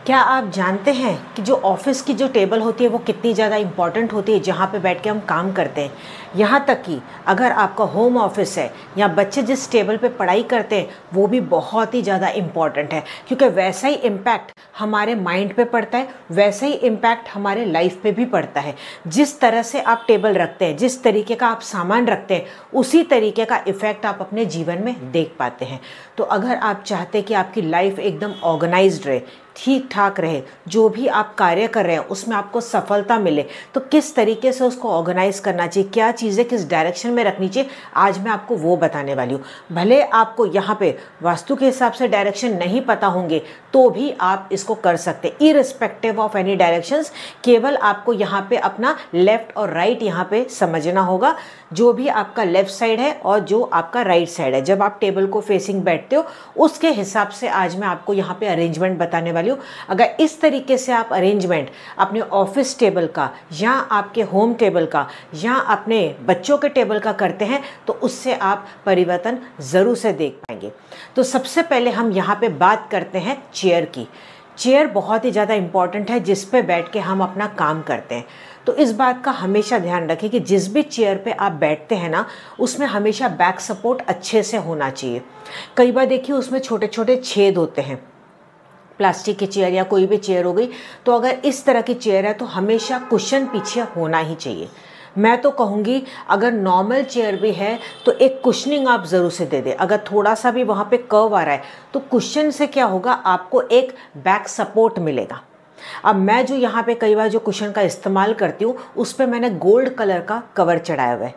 क्या आप जानते हैं कि जो ऑफिस की जो टेबल होती है वो कितनी ज़्यादा इम्पॉर्टेंट होती है, जहाँ पे बैठ के हम काम करते हैं। यहाँ तक कि अगर आपका होम ऑफिस है या बच्चे जिस टेबल पे पढ़ाई करते हैं वो भी बहुत ही ज़्यादा इम्पॉर्टेंट है, क्योंकि वैसा ही इम्पैक्ट हमारे माइंड पे पड़ता है, वैसे ही इम्पैक्ट हमारे लाइफ पे भी पड़ता है। जिस तरह से आप टेबल रखते हैं, जिस तरीके का आप सामान रखते हैं, उसी तरीके का इफ़ेक्ट आप अपने जीवन में देख पाते हैं। तो अगर आप चाहते हैं कि आपकी लाइफ एकदम ऑर्गेनाइज्ड रहे, ठीक ठाक रहे, जो भी आप कार्य कर रहे हैं उसमें आपको सफलता मिले, तो किस तरीके से उसको ऑर्गेनाइज करना चाहिए, क्या चीज़ें किस डायरेक्शन में रखनी चाहिए, आज मैं आपको वो बताने वाली हूँ। भले आपको यहाँ पे वास्तु के हिसाब से डायरेक्शन नहीं पता होंगे तो भी आप इसको कर सकते, इररिस्पेक्टिव ऑफ एनी डायरेक्शंस। केवल आपको यहाँ पे अपना लेफ्ट और राइट यहाँ पे समझना होगा, जो भी आपका लेफ्ट साइड है और जो आपका राइट साइड है, जब आप टेबल को फेसिंग बैठते हो उसके हिसाब से आज मैं आपको यहाँ पे अरेंजमेंट बताने वाली हूँ। अगर इस तरीके से आप अरेंजमेंट अपने ऑफिस टेबल का या आपके होम टेबल का या अपने बच्चों के टेबल का करते हैं तो उससे आप परिवर्तन ज़रूर से देख पाएंगे। तो सबसे पहले हम यहाँ पे बात करते हैं चेयर की। चेयर बहुत ही ज़्यादा इम्पॉर्टेंट है जिस पे बैठ के हम अपना काम करते हैं। तो इस बात का हमेशा ध्यान रखें कि जिस भी चेयर पे आप बैठते हैं ना, उसमें हमेशा बैक सपोर्ट अच्छे से होना चाहिए। कई बार देखिए उसमें छोटे छोटे छेद होते हैं, प्लास्टिक की चेयर या कोई भी चेयर हो गई, तो अगर इस तरह की चेयर है तो हमेशा कुशन पीछे होना ही चाहिए। मैं तो कहूँगी अगर नॉर्मल चेयर भी है तो एक कुशनिंग आप ज़रूर से दे दें। अगर थोड़ा सा भी वहाँ पे कर्व आ रहा है तो कुशन से क्या होगा, आपको एक बैक सपोर्ट मिलेगा। अब मैं जो यहाँ पे कई बार जो कुशन का इस्तेमाल करती हूँ उस पर मैंने गोल्ड कलर का कवर चढ़ाया हुआ है।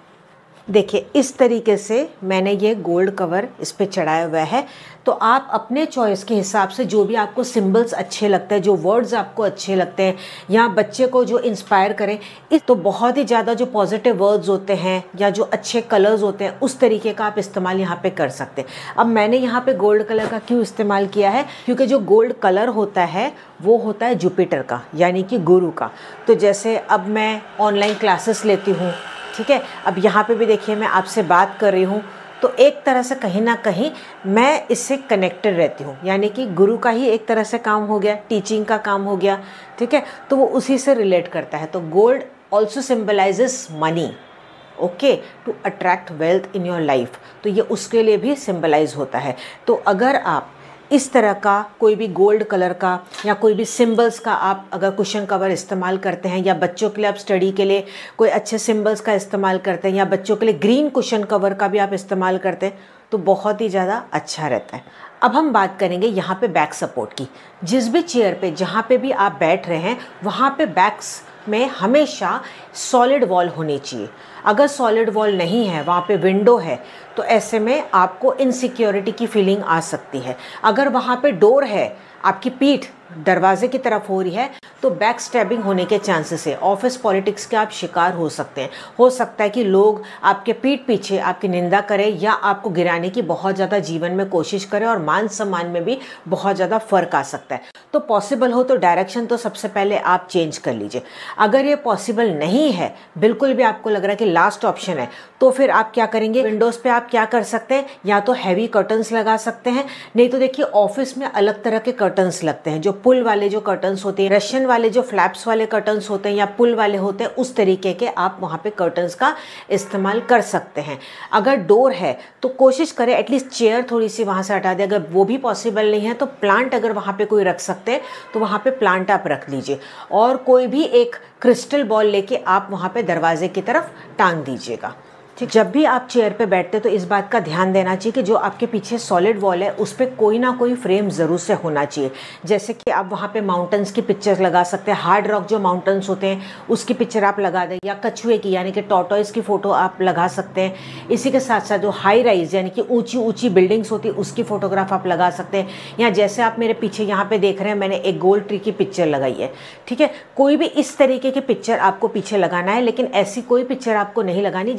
देखिए इस तरीके से मैंने ये गोल्ड कवर इस पे चढ़ाया हुआ है। तो आप अपने चॉइस के हिसाब से जो भी आपको सिंबल्स अच्छे लगते हैं, जो वर्ड्स आपको अच्छे लगते हैं या बच्चे को जो इंस्पायर करें, इस तो बहुत ही ज़्यादा जो पॉजिटिव वर्ड्स होते हैं या जो अच्छे कलर्स होते हैं उस तरीके का आप इस्तेमाल यहाँ पे कर सकते हैं। अब मैंने यहाँ पे गोल्ड कलर का क्यों इस्तेमाल किया है, क्योंकि जो गोल्ड कलर होता है वो होता है जुपिटर का, यानी कि गुरु का। तो जैसे अब मैं ऑनलाइन क्लासेस लेती हूँ, ठीक है, अब यहाँ पे भी देखिए मैं आपसे बात कर रही हूँ, तो एक तरह से कहीं ना कहीं मैं इससे कनेक्टेड रहती हूँ, यानी कि गुरु का ही एक तरह से काम हो गया, टीचिंग का काम हो गया, ठीक है, तो वो उसी से रिलेट करता है। तो gold also symbolises money, okay, to attract wealth in your life, तो ये उसके लिए भी सिम्बलाइज होता है। तो अगर आप इस तरह का कोई भी गोल्ड कलर का या कोई भी सिंबल्स का आप अगर कुशन कवर इस्तेमाल करते हैं, या बच्चों के लिए आप स्टडी के लिए कोई अच्छे सिंबल्स का इस्तेमाल करते हैं, या बच्चों के लिए ग्रीन कुशन कवर का भी आप इस्तेमाल करते हैं, तो बहुत ही ज़्यादा अच्छा रहता है। अब हम बात करेंगे यहाँ पे बैक सपोर्ट की। जिस भी चेयर पे जहाँ पे भी आप बैठ रहे हैं वहाँ पे बैक्स में हमेशा सॉलिड वॉल होनी चाहिए। अगर सॉलिड वॉल नहीं है, वहाँ पे विंडो है, तो ऐसे में आपको इनसिक्योरिटी की फीलिंग आ सकती है। अगर वहाँ पे डोर है, आपकी पीठ दरवाजे की तरफ हो रही है, तो बैक स्टैबिंग होने के चांसेस है। ऑफिस पॉलिटिक्स के आप शिकार हो सकते हैं। हो सकता है कि लोग आपके पीठ पीछे आपकी निंदा करें या आपको गिराने की बहुत ज़्यादा जीवन में कोशिश करें, और मान सम्मान में भी बहुत ज़्यादा फ़र्क आ सकता है। तो पॉसिबल हो तो डायरेक्शन तो सबसे पहले आप चेंज कर लीजिए। अगर ये पॉसिबल नहीं है, बिल्कुल भी आपको लग रहा है कि लास्ट ऑप्शन है, तो फिर आप क्या करेंगे, विंडोज़ पे आप क्या कर सकते हैं, या तो हैवी कर्टन्स लगा सकते हैं, नहीं तो देखिए ऑफिस में अलग तरह के कर्टन्स लगते हैं, जो पुल वाले जो कर्टन्स होते हैं, रशियन वाले जो फ्लैप्स वाले कर्टन्स होते हैं या पुल वाले होते हैं, उस तरीके के आप वहाँ पे कर्टन्स का इस्तेमाल कर सकते हैं। अगर डोर है तो कोशिश करें एटलीस्ट चेयर थोड़ी सी वहाँ से हटा दें। अगर वो भी पॉसिबल नहीं है तो प्लांट अगर वहाँ पे कोई रख सकते हैं तो वहाँ पे प्लांट आप रख लीजिए, और कोई भी एक क्रिस्टल बॉल लेके आप वहाँ पे दरवाजे की तरफ टांग दीजिएगा। ठीक, जब भी आप चेयर पे बैठते तो इस बात का ध्यान देना चाहिए कि जो आपके पीछे सॉलिड वॉल है उस पर कोई ना कोई फ्रेम ज़रूर से होना चाहिए। जैसे कि आप वहाँ पे माउंटेन्स की पिक्चर लगा सकते हैं, हार्ड रॉक जो माउंटेन्स होते हैं उसकी पिक्चर आप लगा दें, या कछुए की यानी कि टॉर्टोइस की फ़ोटो आप लगा सकते हैं। इसी के साथ साथ जो हाई राइज यानी कि ऊंची ऊंची बिल्डिंग्स होती है उसकी फ़ोटोग्राफ आप लगा सकते हैं। या जैसे आप मेरे पीछे यहाँ पे देख रहे हैं, मैंने एक गोल्ड ट्री की पिक्चर लगाई है, ठीक है। कोई भी इस तरीके की पिक्चर आपको पीछे लगाना है, लेकिन ऐसी कोई पिक्चर आपको नहीं लगानी जिसमें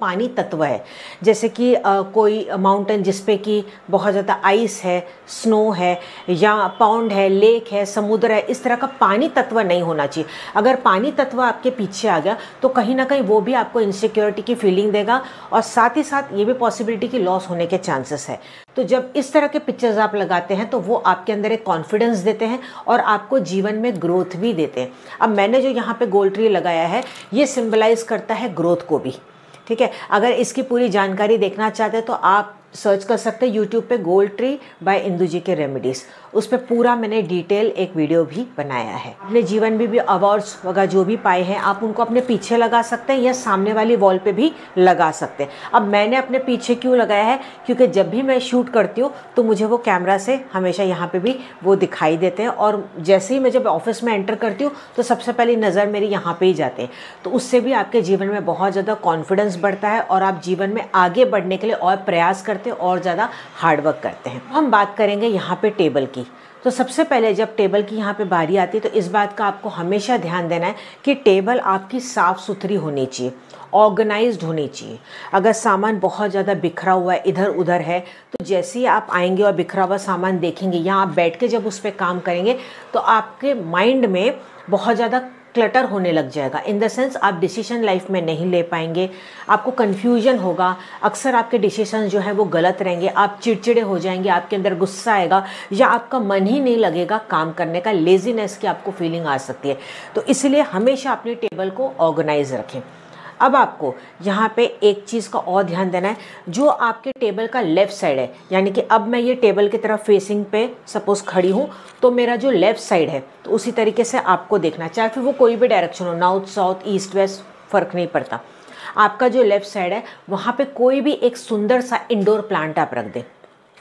पानी तत्व है, जैसे कि कोई माउंटेन जिस पे कि बहुत ज़्यादा आइस है, स्नो है, या पाउंड है, लेक है, समुद्र है, इस तरह का पानी तत्व नहीं होना चाहिए। अगर पानी तत्व आपके पीछे आ गया तो कहीं ना कहीं वो भी आपको इनसिक्योरिटी की फीलिंग देगा, और साथ ही साथ ये भी पॉसिबिलिटी कि लॉस होने के चांसेस है। तो जब इस तरह के पिक्चर्स आप लगाते हैं तो वो आपके अंदर एक कॉन्फिडेंस देते हैं और आपको जीवन में ग्रोथ भी देते हैं। अब मैंने जो यहाँ पे गोल्ड ट्री लगाया है ये सिंबलाइज करता है ग्रोथ को भी, ठीक है। अगर इसकी पूरी जानकारी देखना चाहते हैं तो आप सर्च कर सकते हैं यूट्यूब पे gold tree by Indu ji के रेमेडीज़, उस पर पूरा मैंने डिटेल एक वीडियो भी बनाया है। अपने जीवन में भी अवार्ड्स वगैरह जो भी पाए हैं आप उनको अपने पीछे लगा सकते हैं या सामने वाली वॉल पे भी लगा सकते हैं। अब मैंने अपने पीछे क्यों लगाया है, क्योंकि जब भी मैं शूट करती हूँ तो मुझे वो कैमरा से हमेशा यहाँ पे भी वो दिखाई देते हैं, और जैसे ही मैं जब ऑफिस में एंटर करती हूँ तो सबसे पहली नज़र मेरी यहाँ पे ही जाते हैं। तो उससे भी आपके जीवन में बहुत ज़्यादा कॉन्फिडेंस बढ़ता है और आप जीवन में आगे बढ़ने के लिए और प्रयास करते हैं और ज़्यादा हार्डवर्क करते हैं। हम बात करेंगे यहाँ पे टेबल की। तो सबसे पहले जब टेबल की यहाँ पे बारी आती है तो इस बात का आपको हमेशा ध्यान देना है कि टेबल आपकी साफ़ सुथरी होनी चाहिए, ऑर्गेनाइज्ड होनी चाहिए। अगर सामान बहुत ज़्यादा बिखरा हुआ है, इधर उधर है, तो जैसे ही आप आएंगे और बिखरा हुआ सामान देखेंगे या आप बैठ के जब उस पर काम करेंगे तो आपके माइंड में बहुत ज़्यादा क्लटर होने लग जाएगा। इन द सेंस आप डिसीजन लाइफ में नहीं ले पाएंगे, आपको कन्फ्यूजन होगा, अक्सर आपके डिसीजन जो है वो गलत रहेंगे, आप चिड़चिड़े हो जाएंगे, आपके अंदर गुस्सा आएगा या आपका मन ही नहीं लगेगा काम करने का, लेजीनेस की आपको फीलिंग आ सकती है। तो इसलिए हमेशा अपने टेबल को ऑर्गेनाइज रखें। अब आपको यहाँ पे एक चीज़ का और ध्यान देना है, जो आपके टेबल का लेफ़्ट साइड है, यानी कि अब मैं ये टेबल की तरफ फेसिंग पे सपोज़ खड़ी हूँ तो मेरा जो लेफ़्ट साइड है तो उसी तरीके से आपको देखना, चाहे फिर वो कोई भी डायरेक्शन हो, नॉर्थ साउथ ईस्ट वेस्ट, फ़र्क नहीं पड़ता। आपका जो लेफ़्ट साइड है वहाँ पर कोई भी एक सुंदर सा इंडोर प्लांट आप रख दें।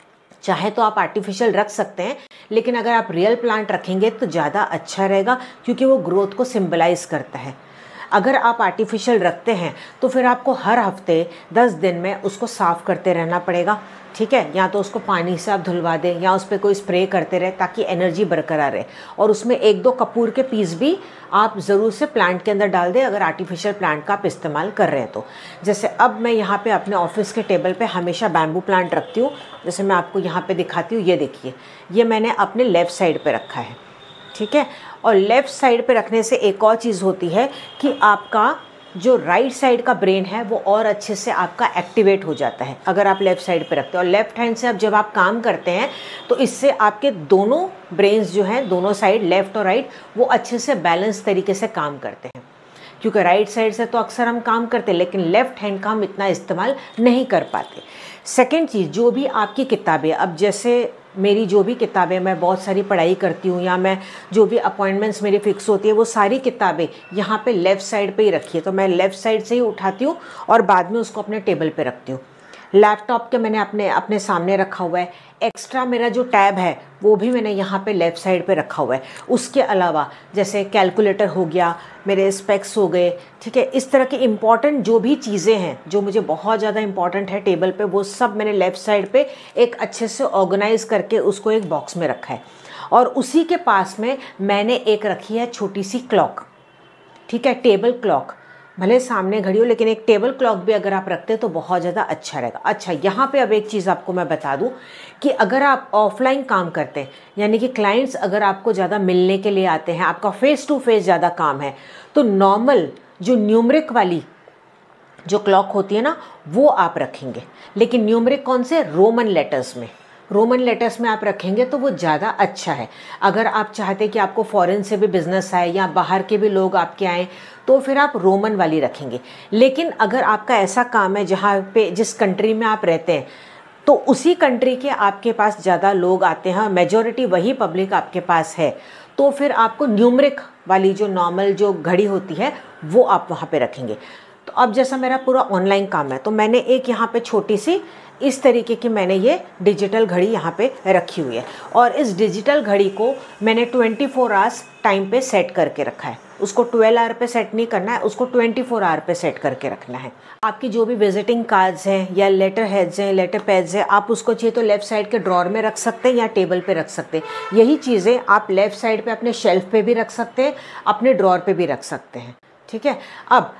चाहे तो आप आर्टिफिशियल रख सकते हैं, लेकिन अगर आप रियल प्लांट रखेंगे तो ज़्यादा अच्छा रहेगा, क्योंकि वो ग्रोथ को सिम्बलाइज़ करता है। अगर आप आर्टिफिशियल रखते हैं तो फिर आपको हर हफ्ते 10 दिन में उसको साफ़ करते रहना पड़ेगा, ठीक है। या तो उसको पानी से आप धुलवा दें या उस पर कोई स्प्रे करते रहे ताकि एनर्जी बरकरार रहे, और उसमें 1-2 कपूर के पीस भी आप ज़रूर से प्लांट के अंदर डाल दें अगर आर्टिफिशियल प्लांट का आप इस्तेमाल कर रहे हैं तो। जैसे अब मैं यहाँ पे अपने ऑफिस के टेबल पे हमेशा बैम्बू प्लांट रखती हूँ, जैसे मैं आपको यहाँ पे दिखाती हूँ, ये देखिए, ये मैंने अपने लेफ़्ट साइड पे रखा है, ठीक है। और लेफ़्ट साइड पे रखने से एक और चीज़ होती है कि आपका जो राइट साइड का ब्रेन है वो और अच्छे से आपका एक्टिवेट हो जाता है अगर आप लेफ़्ट साइड पे रखते हैं। और लेफ़्ट हैंड से अब जब आप काम करते हैं तो इससे आपके दोनों ब्रेन्स जो हैं, दोनों साइड लेफ़्ट और राइट, वो अच्छे से बैलेंस तरीके से काम करते हैं। क्योंकि राइट साइड से तो अक्सर हम काम करते हैं लेकिन लेफ़्ट हैंड का हम इतना इस्तेमाल नहीं कर पाते। सेकेंड चीज़, जो भी आपकी किताबें, अब जैसे मेरी जो भी किताबें, मैं बहुत सारी पढ़ाई करती हूँ या मैं जो भी अपॉइंटमेंट्स मेरी फ़िक्स होती है, वो सारी किताबें यहाँ पे लेफ़्ट साइड पे ही रखी है, तो मैं लेफ़्ट साइड से ही उठाती हूँ और बाद में उसको अपने टेबल पे रखती हूँ। लैपटॉप के मैंने अपने सामने रखा हुआ है। एक्स्ट्रा मेरा जो टैब है वो भी मैंने यहाँ पे लेफ़्ट साइड पे रखा हुआ है। उसके अलावा जैसे कैलकुलेटर हो गया, मेरे स्पेक्स हो गए, ठीक है, इस तरह की इम्पॉर्टेंट जो भी चीज़ें हैं जो मुझे बहुत ज़्यादा इम्पॉर्टेंट है टेबल पे, वो सब मैंने लेफ़्ट साइड पे एक अच्छे से ऑर्गेनाइज़ करके उसको एक बॉक्स में रखा है। और उसी के पास में मैंने एक रखी है छोटी सी क्लॉक, ठीक है, टेबल क्लॉक। भले सामने घड़ी हो लेकिन एक टेबल क्लॉक भी अगर आप रखते हैं तो बहुत ज़्यादा अच्छा रहेगा। अच्छा, यहाँ पे अब एक चीज़ आपको मैं बता दूँ कि अगर आप ऑफलाइन काम करते हैं, यानी कि क्लाइंट्स अगर आपको ज़्यादा मिलने के लिए आते हैं, आपका फेस टू फेस ज़्यादा काम है, तो नॉर्मल जो न्यूमरिक वाली जो क्लॉक होती है ना, वो आप रखेंगे। लेकिन न्यूमरिक कौन से? रोमन लेटर्स में। रोमन लेटर्स में आप रखेंगे तो वो ज़्यादा अच्छा है। अगर आप चाहते कि आपको फॉरेन से भी बिज़नेस आए या बाहर के भी लोग आपके आएँ तो फिर आप रोमन वाली रखेंगे। लेकिन अगर आपका ऐसा काम है जहाँ पे जिस कंट्री में आप रहते हैं तो उसी कंट्री के आपके पास ज़्यादा लोग आते हैं, मेजॉरिटी वही पब्लिक आपके पास है, तो फिर आपको न्यूमरिक वाली जो नॉर्मल जो घड़ी होती है वो आप वहाँ पे रखेंगे। तो अब जैसा मेरा पूरा ऑनलाइन काम है तो मैंने एक यहाँ पे छोटी सी इस तरीके की मैंने ये डिजिटल घड़ी यहाँ पे रखी हुई है, और इस डिजिटल घड़ी को मैंने 24 आवर्स टाइम पे सेट करके रखा है। उसको 12 आवर पे सेट नहीं करना है, उसको 24 आवर पे सेट करके रखना है। आपकी जो भी विजिटिंग कार्ड्स हैं या लेटर हेड्स हैं, लेटर पैड्स हैं, आप उसको चाहिए तो लेफ़्ट साइड के ड्रॉर में रख सकते हैं या टेबल पे रख सकते हैं। यही चीज़ें आप लेफ़्ट साइड पे अपने शेल्फ पे भी रख सकते हैं, अपने ड्रॉर पे भी रख सकते हैं, ठीक है। अब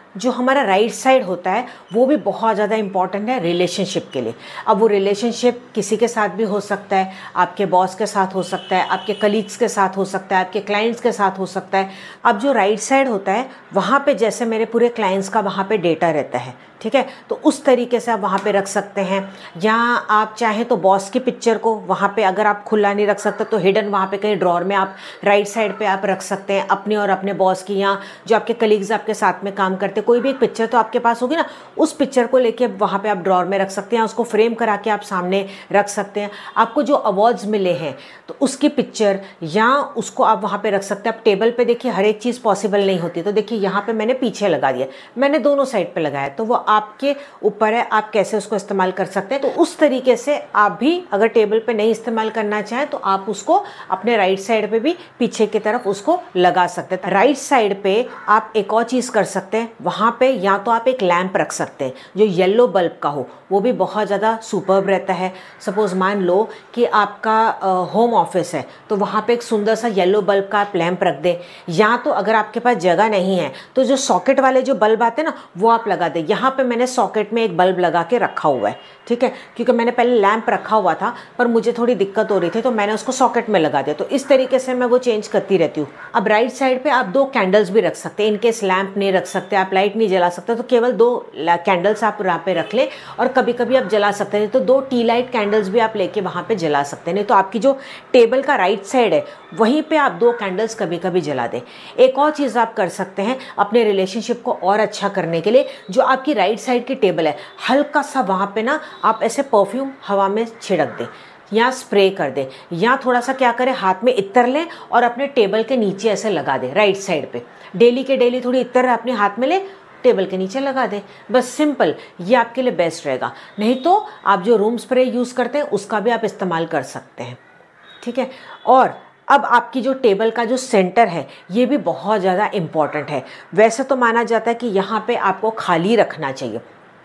जो हमारा राइट साइड होता है वो भी बहुत ज़्यादा इम्पॉर्टेंट है रिलेशनशिप के लिए। अब वो रिलेशनशिप किसी के साथ भी हो सकता है, आपके बॉस के साथ हो सकता है, आपके कलीग्स के साथ हो सकता है, आपके क्लाइंट्स के साथ हो सकता है। अब जो राइट साइड होता है वहाँ पे जैसे मेरे पूरे क्लाइंट्स का वहाँ पे डेटा रहता है, ठीक है, तो उस तरीके से आप वहाँ पे रख सकते हैं। या आप चाहें तो बॉस की पिक्चर को वहाँ पे, अगर आप खुला नहीं रख सकते तो हिडन वहाँ पे कहीं ड्रॉर में आप राइट साइड पे आप रख सकते हैं अपने और अपने बॉस की, या जो आपके कलीग्स आपके साथ में काम करते, कोई भी एक पिक्चर तो आपके पास होगी ना, उस पिक्चर को लेके वहाँ पे आप ड्रॉर में रख सकते हैं, उसको फ्रेम करा के आप सामने रख सकते हैं। आपको जो अवार्ड्स मिले हैं तो उसकी पिक्चर या उसको आप वहाँ पे रख सकते हैं। आप टेबल पे देखिए हर एक चीज़ पॉसिबल नहीं होती, तो देखिए यहाँ पे मैंने पीछे लगा दिया, मैंने दोनों साइड पे लगाया, तो वो आपके ऊपर है आप कैसे उसको इस्तेमाल कर सकते हैं। तो उस तरीके से आप भी अगर टेबल पे नहीं इस्तेमाल करना चाहें तो आप उसको अपने राइट साइड पे भी पीछे की तरफ उसको लगा सकते हैं। राइट साइड पे आप एक और चीज़ कर सकते हैं, वहाँ पे या तो आप एक लैंप रख सकते हैं जो येलो बल्ब का हो, वो भी बहुत ज़्यादा सुपर्ब रहता है। सपोज़ मान लो कि आपका होम ऑफिस है तो वहाँ पे एक सुंदर सा येलो बल्ब का आप लैंप रख दें, या तो अगर आपके पास जगह नहीं है तो जो सॉकेट वाले जो बल्ब आते हैं ना वो आप लगा दें। यहाँ पे मैंने सॉकेट में एक बल्ब लगा के रखा हुआ है, ठीक है, क्योंकि मैंने पहले लैंप रखा हुआ था पर मुझे थोड़ी दिक्कत हो रही थी तो मैंने उसको सॉकेट में लगा दिया। तो इस तरीके से मैं वो चेंज करती रहती हूँ। अब राइट साइड पे आप 2 कैंडल्स भी रख सकते हैं, इनकेस लैंप नहीं रख सकते, आप लाइट नहीं जला सकते तो केवल 2 कैंडल्स आप यहाँ पे रख लें, और कभी कभी आप जला सकते हैं तो 2 टी लाइट कैंडल्स भी आप लेके वहाँ पे जला सकते हैं। नहीं तो आपकी जो टेबल का राइट साइड है वहीं पे आप 2 कैंडल्स कभी कभी जला दें। एक और चीज़ आप कर सकते हैं अपने रिलेशनशिप को और अच्छा करने के लिए, जो आपकी राइट साइड की टेबल है हल्का सा वहाँ पे ना आप ऐसे परफ्यूम हवा में छिड़क दें या स्प्रे कर दें, या थोड़ा सा क्या करें हाथ में इत्र लें और अपने टेबल के नीचे ऐसे लगा दें राइट साइड पे। डेली के डेली थोड़ी इत्र अपने हाथ में ले, टेबल के नीचे लगा दें, बस सिंपल, ये आपके लिए बेस्ट रहेगा। नहीं तो आप जो रूम स्प्रे यूज़ करते हैं उसका भी आप इस्तेमाल कर सकते हैं, ठीक है। और अब आपकी जो टेबल का जो सेंटर है ये भी बहुत ज़्यादा इम्पॉर्टेंट है। वैसे तो माना जाता है कि यहाँ पे आपको खाली रखना चाहिए,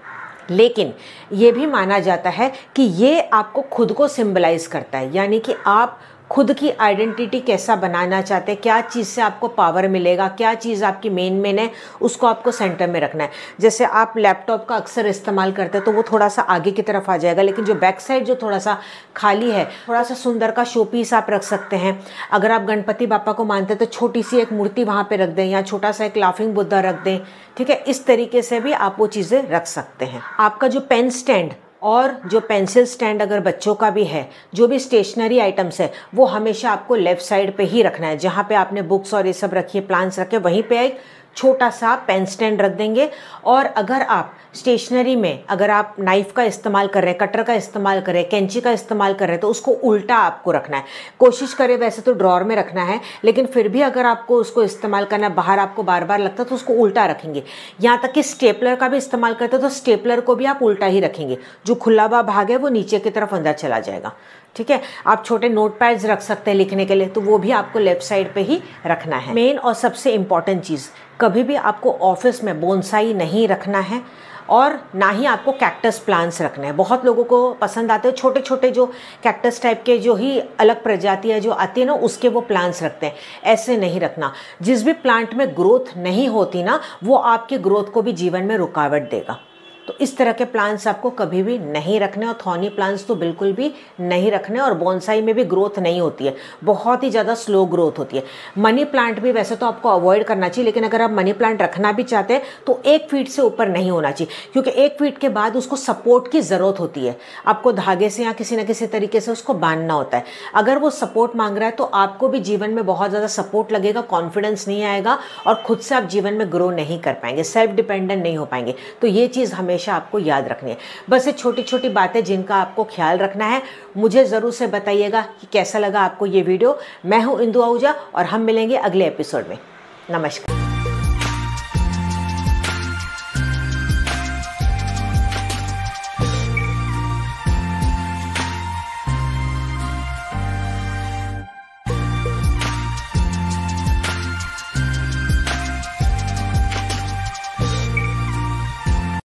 लेकिन ये भी माना जाता है कि ये आपको खुद को सिंबलाइज करता है, यानी कि आप खुद की आइडेंटिटी कैसा बनाना चाहते हैं, क्या चीज़ से आपको पावर मिलेगा, क्या चीज़ आपकी मेन है, उसको आपको सेंटर में रखना है। जैसे आप लैपटॉप का अक्सर इस्तेमाल करते हैं तो वो थोड़ा सा आगे की तरफ आ जाएगा, लेकिन जो बैक साइड जो थोड़ा सा खाली है, थोड़ा सा सुंदर का शो पीस आप रख सकते हैं। अगर आप गणपति बापा को मानते हैं तो छोटी सी एक मूर्ति वहाँ पर रख दें, या छोटा सा एक लाफिंग बुद्धा रख दें, ठीक है। इस तरीके से भी आप वो चीज़ें रख सकते हैं। आपका जो पेन स्टैंड और जो पेंसिल स्टैंड अगर बच्चों का भी है, जो भी स्टेशनरी आइटम्स है वो हमेशा आपको लेफ़्ट साइड पे ही रखना है। जहाँ पे आपने बुक्स और ये सब रखी है, प्लान्स रखे, वहीं पे एक छोटा सा पेन स्टैंड रख देंगे। और अगर आप स्टेशनरी में अगर आप नाइफ़ का इस्तेमाल कर रहे हैं, कटर का इस्तेमाल कर रहे हैं, कैंची का इस्तेमाल कर रहे हैं, तो उसको उल्टा आपको रखना है। कोशिश करें वैसे तो ड्रॉर में रखना है, लेकिन फिर भी अगर आपको उसको इस्तेमाल करना है, बाहर आपको बार बार लगता है तो उसको उल्टा रखेंगे। यहाँ तक कि स्टेपलर का भी इस्तेमाल करते हैं तो स्टेपलर को भी आप उल्टा ही रखेंगे, जो खुला हुआ भाग है वो नीचे की तरफ अंदर चला जाएगा, ठीक है। आप छोटे नोट पैड्स रख सकते हैं लिखने के लिए, तो वो भी आपको लेफ्ट साइड पे ही रखना है। मेन और सबसे इम्पॉर्टेंट चीज़, कभी भी आपको ऑफिस में बोनसाई नहीं रखना है और ना ही आपको कैक्टस प्लांट्स रखने हैं। बहुत लोगों को पसंद आते हैं छोटे छोटे जो कैक्टस टाइप के, जो ही अलग प्रजाति है जो आती है ना, उसके वो प्लांट्स रखते हैं। ऐसे नहीं रखना। जिस भी प्लांट में ग्रोथ नहीं होती ना, वो आपकी ग्रोथ को भी जीवन में रुकावट देगा। तो इस तरह के प्लांट्स आपको कभी भी नहीं रखने, और थॉर्नी प्लांट्स तो बिल्कुल भी नहीं रखने। और बोनसाई में भी ग्रोथ नहीं होती है, बहुत ही ज़्यादा स्लो ग्रोथ होती है। मनी प्लांट भी वैसे तो आपको अवॉइड करना चाहिए, लेकिन अगर आप मनी प्लांट रखना भी चाहते हैं तो 1 फीट से ऊपर नहीं होना चाहिए, क्योंकि 1 फीट के बाद उसको सपोर्ट की ज़रूरत होती है। आपको धागे से या किसी न किसी तरीके से उसको बांधना होता है। अगर वो सपोर्ट मांग रहा है तो आपको भी जीवन में बहुत ज़्यादा सपोर्ट लगेगा, कॉन्फिडेंस नहीं आएगा और खुद से आप जीवन में ग्रो नहीं कर पाएंगे, सेल्फ डिपेंडेंट नहीं हो पाएंगे। तो ये चीज़ हमेशा आपको याद रखनी है। बस ये छोटी छोटी बातें जिनका आपको ख्याल रखना है। मुझे ज़रूर से बताइएगा कि कैसा लगा आपको ये वीडियो। मैं हूँ इंदु आहूजा और हम मिलेंगे अगले एपिसोड में। नमस्कार।